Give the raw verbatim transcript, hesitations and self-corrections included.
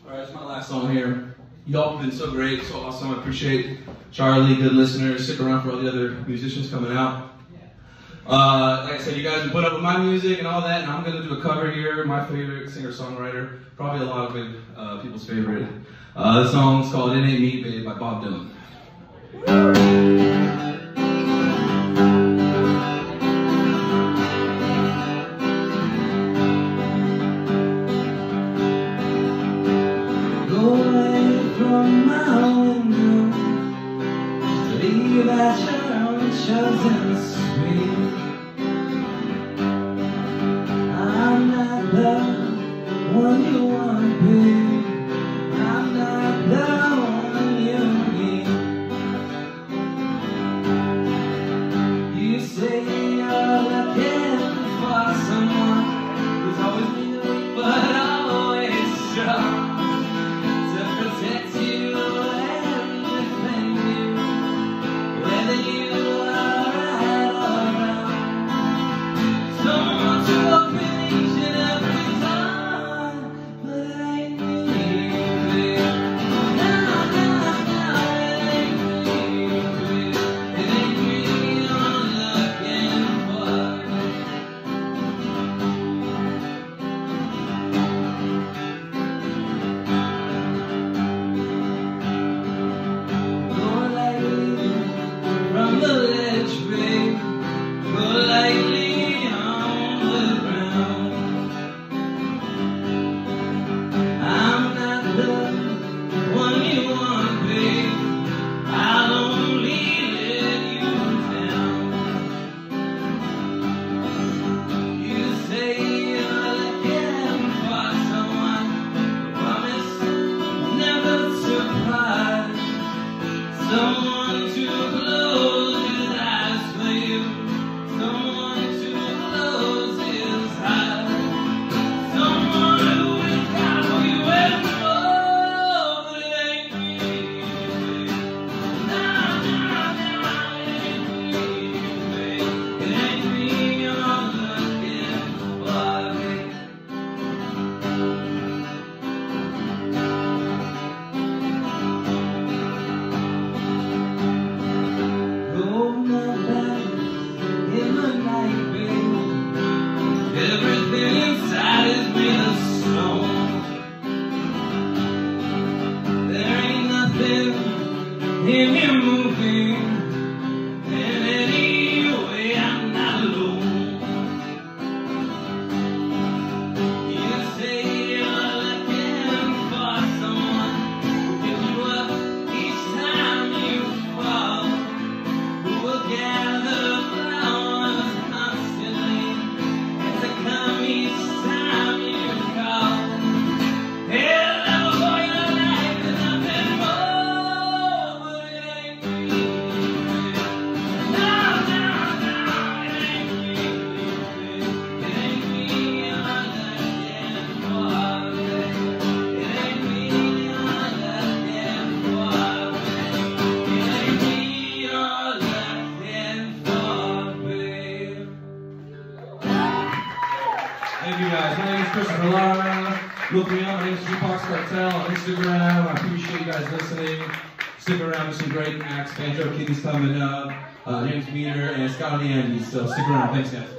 Alright, it's my last song here. Y'all have been so great, so awesome. I appreciate Charlie, good listeners. Stick around for all the other musicians coming out. Uh, like I said, you guys have put up with my music and all that, and I'm going to do a cover here. My favorite singer-songwriter, probably a lot of good uh, people's favorite. Uh, the song's called It Ain't Me, Babe by Bob Dylan. Go away from my window, leave at your own chosen street. I'm not the one you want, babe. I'm not the one you need. You say you're looking for someone who's always new, but always strong, to protect you and defend you, whether you are right or wrong. Someone to open each and every door, but it ain't me, babe. No, no, no, it ain't me, babe. It ain't me you're looking for. Go lightly from the ledge, babe. Go lightly on the ground. I'm not the one you want, babe. I'll only let you down. You say you're looking for someone who promised never to part. Someone to close his eyes for you. Someone to close his heart. Someone who will carry you and more. But it ain't me, babe. No, no, no, it ain't me, babe. It ain't me you're looking for, babe. Go my back in the night, babe. Everything inside is made of stone. There ain't nothing in here moving. And anyway, I'm not alone. You say you're looking for someone who gives you up each time you fall, who will gather flowers constantly and to come each time you call. They'll love for your life and nothing more, but it ain't me, babe. No, no, no, it ain't me, babe. It ain't me you're looking for, babe. It ain't me you're looking for, babe. It ain't me you're looking for, babe. Thank you guys. My name is Christopher Lara. Look me up. My name is Jukebox Cartel on Instagram. I appreciate you guys listening. Stick around. There's some great acts. Banjo Kitty's coming up. Uh, James Meter and Scott on the Andes. So stick around. Thanks, guys.